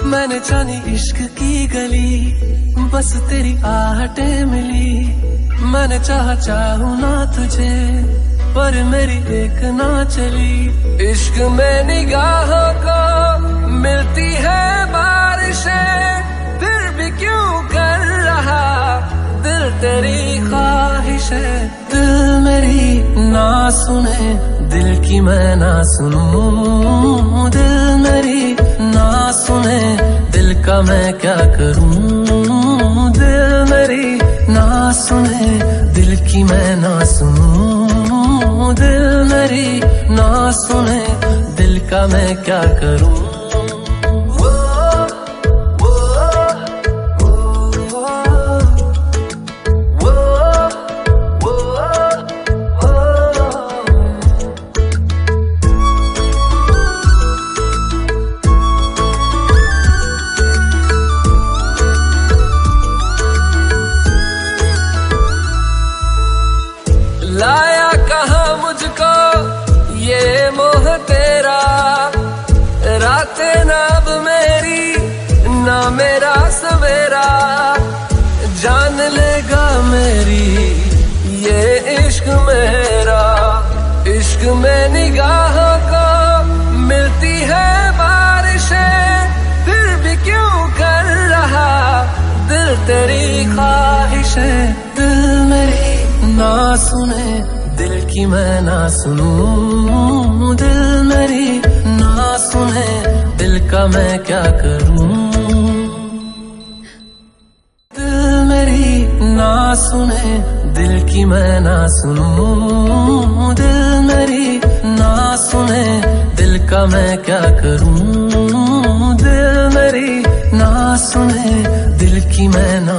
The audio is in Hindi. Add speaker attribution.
Speaker 1: मैंने जानी इश्क की गली, बस तेरी आहटें मिली। मैंने चाहूं ना तुझे, पर मेरी एक ना चली। इश्क में निगाहों को मिलती है बारिशें, फिर भी क्यों कर रहा दिल तेरी ख्वाहिश है। दिल मेरी ना सुने, दिल की मैं ना सुनूं। दिल मेरी ना सुने, दिल का मैं क्या करूं। दिल मेरी ना सुने, दिल की मैं ना सुनूं। दिल मेरी ना सुने, दिल का मैं क्या करूं। लाया कहाँ मुझको ये मोह तेरा, रातें ना अब मेरी ना मेरा सवेरा। जान लेगा मेरी ये इश्क मेरा। इश्क में निगाहों को मिलती है बारिशें, फिर भी क्यों कर रहा दिल तेरी ख्वाहिश है। दिल मेरी ना सुने, दिल की मैं ना सुनूं। दिल मेरी ना सुने, दिल का मैं क्या करूं। दिल मेरी ना सुने, दिल की मैं ना सुनूं। दिल मेरी ना सुने, दिल का मैं क्या करूं। दिल मेरी ना सुने, दिल की मैं ना